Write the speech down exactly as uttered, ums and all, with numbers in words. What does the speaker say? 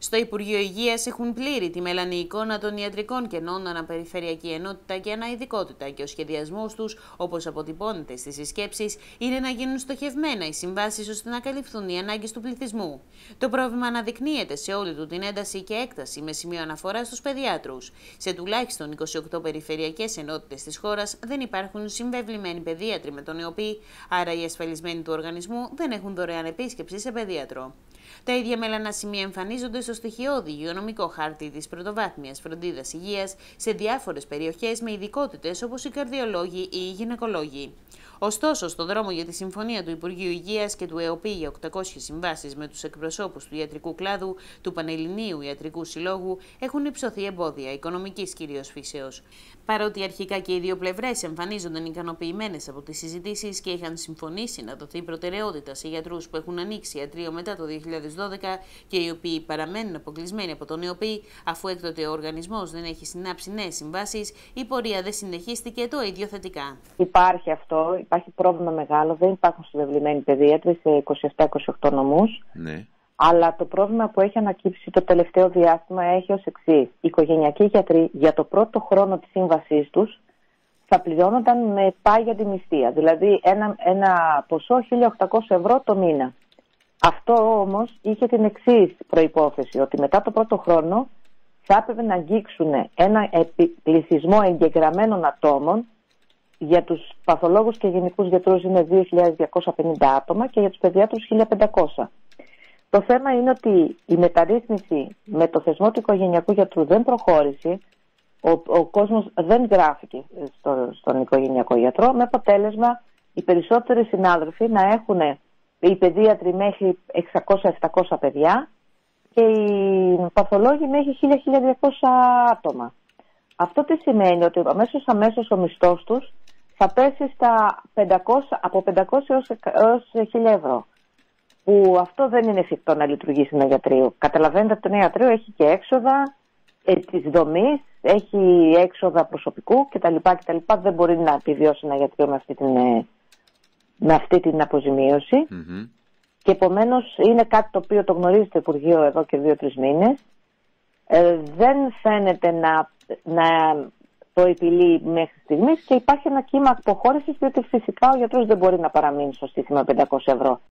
Στο Υπουργείο Υγείας έχουν πλήρη τη μελανή εικόνα των ιατρικών κενών αναπεριφερειακή ενότητα και αναειδικότητα και ο σχεδιασμός τους, όπως αποτυπώνεται στις συσκέψεις, είναι να γίνουν στοχευμένα οι συμβάσεις ώστε να καλυφθούν οι ανάγκες του πληθυσμού. Το πρόβλημα αναδεικνύεται σε όλη του την ένταση και έκταση με σημείο αναφορά στους παιδιάτρους. Σε τουλάχιστον είκοσι οκτώ περιφερειακές ενότητες της χώρας δεν υπάρχουν συμβεβλημένοι παιδίατροι με τον ΕΟΠΗ, άρα οι ασφαλισμένοι του οργανισμού δεν έχουν δωρεάν επίσκεψη σε παιδίατρο. Τα ίδια μελανά σημεία εμφανίζονται στο στοιχειώδη υγειονομικό χάρτη της πρωτοβάθμιας φροντίδας υγείας σε διάφορες περιοχές με ειδικότητες όπως οι καρδιολόγοι ή οι γυναικολόγοι. Ωστόσο, στον δρόμο για τη συμφωνία του Υπουργείου Υγείας και του ΕΟΠΗ για οκτακόσιες συμβάσεις με τους εκπροσώπους του ιατρικού κλάδου, του Πανελληνίου Ιατρικού Συλλόγου, έχουν υψωθεί εμπόδια οικονομικής κυρίως φύσεως. Παρότι αρχικά και οι δύο πλευρές εμφανίζονταν ικανοποιημένες από τις συζητήσεις και είχαν συμφωνήσει να δοθεί προτεραιότητα σε γιατρούς που έχουν ανοίξει ιατρείο μετά το δύο χιλιάδες δώδεκα και οι οποίοι παραμένουν αποκλεισμένοι από τον ΕΟΠΗ, αφού έκτοτε ο οργανισμός δεν έχει συνάψει νέες συμβάσεις, η πορεία δεν συνεχίστηκε το ίδιο θετικά. Υπάρχει αυτό. Υπάρχει πρόβλημα μεγάλο, δεν υπάρχουν συμβεβλημένοι παιδίατροι σε είκοσι επτά είκοσι οκτώ νομούς. Ναι. Αλλά το πρόβλημα που έχει ανακύψει το τελευταίο διάστημα έχει ως εξής. Οι οικογενειακοί γιατροί για το πρώτο χρόνο της σύμβασής τους θα πληρώνονταν με πάγια τη μισθία. Δηλαδή ένα, ένα ποσό χίλια οκτακόσια ευρώ το μήνα. Αυτό όμως είχε την εξής προϋπόθεση, ότι μετά το πρώτο χρόνο θα έπρεπε να αγγίξουν ένα πληθυσμό εγγεγραμμένων ατόμων. Για τους παθολόγους και γενικούς γιατρούς είναι δύο χιλιάδες διακόσια πενήντα άτομα και για τους παιδιάτρους χίλια πεντακόσια. Το θέμα είναι ότι η μεταρρύθμιση με το θεσμό του οικογενειακού γιατρού δεν προχώρησε, ο, ο κόσμος δεν γράφηκε στο, στον οικογενειακό γιατρό, με αποτέλεσμα οι περισσότεροι συνάδελφοι να έχουν οι παιδίατροι μέχρι εξακόσια επτακόσια παιδιά και οι παθολόγοι μέχρι χίλια με χίλια διακόσια άτομα. Αυτό τι σημαίνει? Ότι αμέσως αμέσως ο μισθός τους θα πέσει στα πεντακόσια, από πεντακόσια έως χίλια ευρώ. Που αυτό δεν είναι εφικτό να λειτουργήσει ένα ιατρείο. Καταλαβαίνετε ότι το ένα ιατρείο έχει και έξοδα ε, της δομής, έχει έξοδα προσωπικού κτλ, κτλ. Δεν μπορεί να επιβιώσει ένα ιατρείο με αυτή την, με αυτή την αποζημίωση. Mm-hmm. Και επομένως είναι κάτι το οποίο το γνωρίζει το Υπουργείο εδώ και δύο-τρεις μήνες. Ε, δεν φαίνεται να, να το επιλύει μέχρι στιγμής και υπάρχει ένα κύμα αποχώρησης, διότι φυσικά ο γιατρός δεν μπορεί να παραμείνει στο σύστημα πεντακόσια ευρώ.